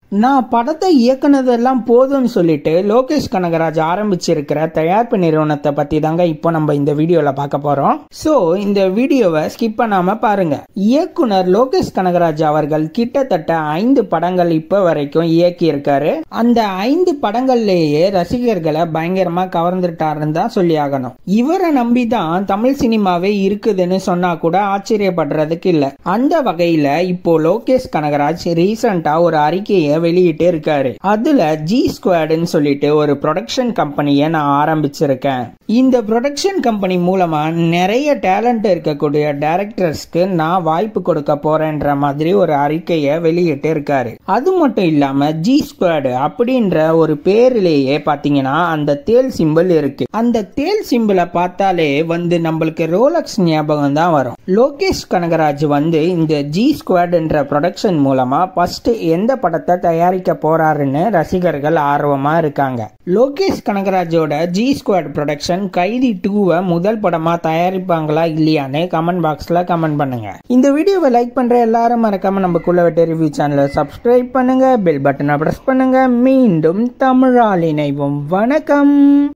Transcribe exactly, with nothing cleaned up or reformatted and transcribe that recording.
நான் படத்தை இயக்குனதெல்லாம் போதும்னு சொல்லிட்டு லோகேஷ் கனகராஜ் ஆரம்பிச்சிருக்கிற தயாரிப்பு நிறுவனத்தை பத்தி தாங்க இப்போ நம்ம இந்த வீடியோல பார்க்க போறோம். சோ இந்த வீடியோவை ஸ்கிப் பண்ணாம பாருங்க. இயக்குனர் லோகேஷ் கனகராஜ் அவர்கள் கிட்டத்தட்ட ஐந்து படங்கள் இப்ப வரைக்கும் இயக்கி இருக்காரு. அந்த ஐந்து படங்கள்லேயே ரசிகர்களை பயங்கரமா கவர்ந்துட்டாருன்னு தான் சொல்லி ஆகணும். இவரை நம்பி தான் தமிழ் சினிமாவே இருக்குதுன்னு சொன்னா கூட ஆச்சரியப்படுறதுக்கு இல்ல. அந்த வகையில இப்போ லோகேஷ் கனகராஜ் ரீசெண்டா ஒரு அறிக்கையை வெளியிட்டே இருக்காரு. அதுல ஜி ஸ்குவாட்னு சொல்லிட்டு ஒரு ப்ரொடக்ஷன் கம்பெனியை நான் ஆரம்பிச்சிருக்கேன். இந்த ப்ரொடக்ஷன் கம்பெனி மூலமா நிறைய டேலண்ட் இருக்கக்கூடிய டைரக்டர்ஸ்க்கு நான் வாய்ப்பு கொடுக்க போறேன்ற மாதிரி ஒரு அறிக்கையை வெளியிட்டு இருக்காரு. அது மட்டும் இல்லாம ஜி ஸ்குவாட் அப்படின்ற ஒரு பேரிலேயே பாத்தீங்கன்னா அந்த தேல் சிம்பிள் இருக்கு. அந்த தேல் சிம்பிளை பார்த்தாலே வந்து நம்மளுக்கு ரோலக்ஸ் ஞாபகம் தான் வரும். லோகேஷ் கனகராஜ் வந்து இந்த ஜி ஸ்குவாட் என்ற ப்ரொடக்ஷன் மூலமா ஃபர்ஸ்ட் எந்த படத்தை தயாரிக்க போறாருன்னு ரசிகர்கள் ஆர்வமா இருக்காங்க. லோகேஷ் கனகராஜோட ஜி ஸ்குவாட் ப்ரொடக்ஷன் கைதி டூவை முதல் படமா தயாரிப்பாங்களா இல்லையான்னு கமெண்ட் பாக்ஸ்ல கமெண்ட் பண்ணுங்க. இந்த வீடியோவை லைக் பண்ற எல்லாரும் மறக்காம நம்ம குள்ளவெட்டு ரிவ்யூ சேனலை சப்ஸ்கிரைப் பண்ணுங்க, பெல் பட்டனை பிரஸ் பண்ணுங்க. மீண்டும் தமிழால் இணைவோம். வணக்கம்.